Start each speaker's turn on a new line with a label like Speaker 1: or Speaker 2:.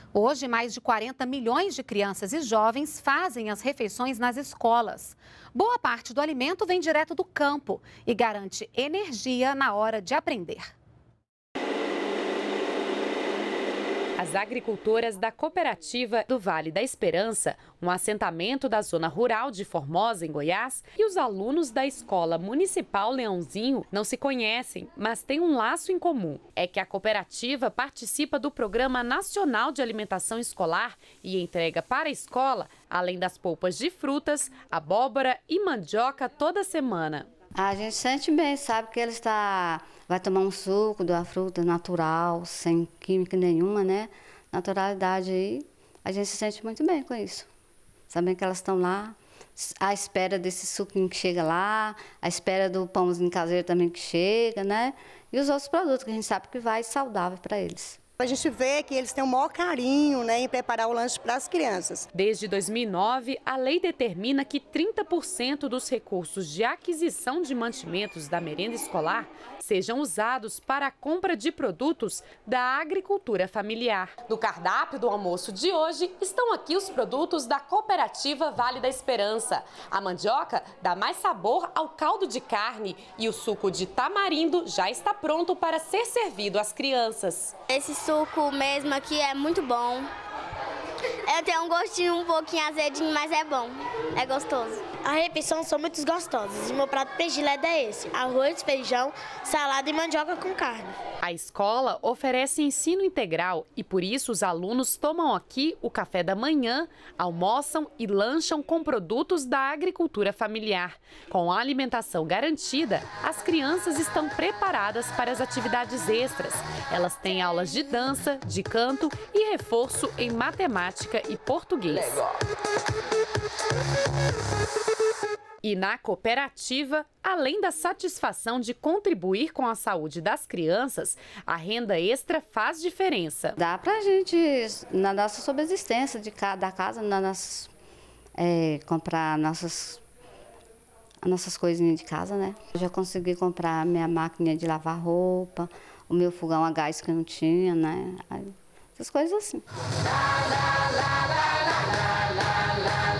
Speaker 1: Hoje, mais de 40 milhões de crianças e jovens fazem as refeições nas escolas. Boa parte do alimento vem direto do campo e garante energia na hora de aprender.
Speaker 2: As agricultoras da cooperativa do Vale da Esperança, um assentamento da zona rural de Formosa, em Goiás, e os alunos da Escola Municipal Leãozinho não se conhecem, mas têm um laço em comum. É que a cooperativa participa do Programa Nacional de Alimentação Escolar e entrega para a escola, além das polpas de frutas, abóbora e mandioca toda semana.
Speaker 3: A gente sente bem, sabe que ele vai tomar um suco da fruta natural, sem química nenhuma, né? Naturalidade aí, a gente se sente muito bem com isso. Sabendo que elas estão lá, à espera desse suquinho que chega lá, à espera do pãozinho caseiro também que chega, né? E os outros produtos que a gente sabe que vai saudável para eles.
Speaker 4: A gente vê que eles têm o maior carinho, né, em preparar o lanche para as crianças.
Speaker 2: Desde 2009, a lei determina que 30% dos recursos de aquisição de mantimentos da merenda escolar sejam usados para a compra de produtos da agricultura familiar. No cardápio do almoço de hoje estão aqui os produtos da cooperativa Vale da Esperança. A mandioca dá mais sabor ao caldo de carne e o suco de tamarindo já está pronto para ser servido às crianças.
Speaker 5: Esse suco mesmo aqui é muito bom. Eu tenho um gostinho um pouquinho azedinho, mas é bom, é gostoso.
Speaker 6: As refeições são muito gostosas e meu prato predileto é esse: arroz, feijão, salada e mandioca com carne.
Speaker 2: A escola oferece ensino integral e por isso os alunos tomam aqui o café da manhã, almoçam e lancham com produtos da agricultura familiar. Com a alimentação garantida, as crianças estão preparadas para as atividades extras. Elas têm aulas de dança, de canto e reforço em matemática e português. E na cooperativa, além da satisfação de contribuir com a saúde das crianças, a renda extra faz diferença.
Speaker 3: Dá pra gente, na nossa subsistência da casa, comprar nossas coisinhas de casa, né? Eu já consegui comprar minha máquina de lavar roupa, o meu fogão a gás que eu não tinha, né? Essas coisas assim.